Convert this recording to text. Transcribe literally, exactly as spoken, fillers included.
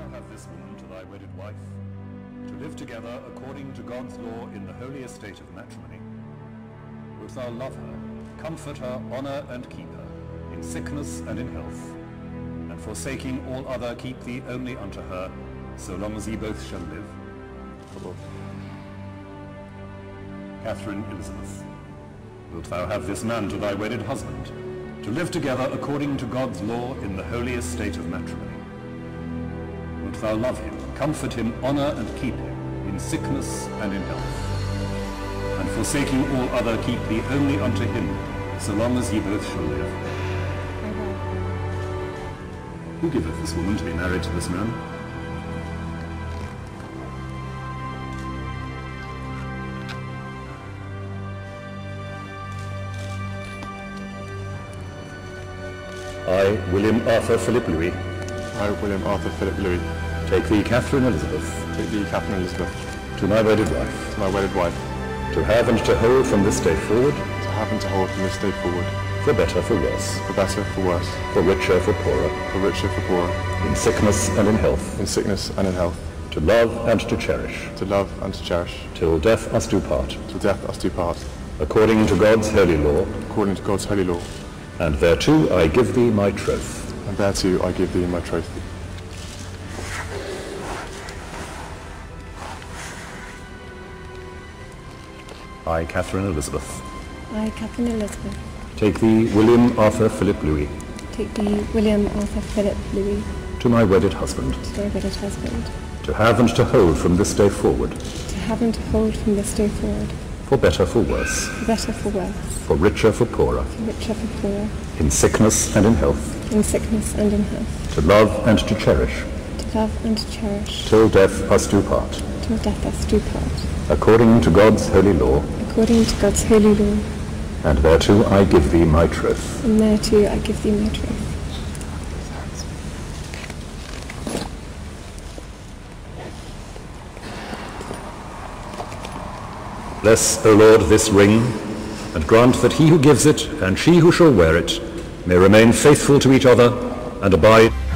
have this woman to thy wedded wife, to live together according to God's law in the holy estate of matrimony. Wilt thou love her, comfort her, honor and keep her, in sickness and in health, and forsaking all other keep thee only unto her, so long as ye both shall live? Catherine Elizabeth, wilt thou have this man to thy wedded husband, to live together according to God's law in the holy estate of matrimony? Wilt thou love him, comfort him, honor and keep him, in sickness and in health, and forsaking all other keep thee only unto him, so long as ye both shall live? I will. Who giveth this woman to be married to this man? I, William Arthur Philip Louis, I, William Arthur Philip Louis, take thee, Catherine Elizabeth, take thee, Catherine Elizabeth, to my wedded wife, to my wedded wife, to have and to hold from this day forward, to have and to hold from this day forward, for better, for worse, for better, for worse, for richer, for poorer, for richer, for poorer, in sickness and in health, in sickness and in health, to love and to cherish, to love and to cherish, till death us do part, till death us do part, according to God's holy law, according to God's holy law, and thereto I give thee my troth. and thereto I give thee my troth. I, Catherine Elizabeth, I, Catherine Elizabeth, take thee, William Arthur Philip Louis, take thee, William Arthur Philip Louis, to my wedded husband, to my wedded husband, to have and to hold from this day forward, to have and to hold from this day forward, for better, for worse, for better, for worse, for richer, for poorer, for richer, for poorer, in sickness and in health, in sickness and in health, to love and to cherish, to love and to cherish, till death us do part, till death us do part, according to God's holy law, according to God's holy law, and thereto I give thee my troth. and thereto I give thee my troth. Bless, O Lord, this ring, and grant that he who gives it and she who shall wear it may remain faithful to each other and abide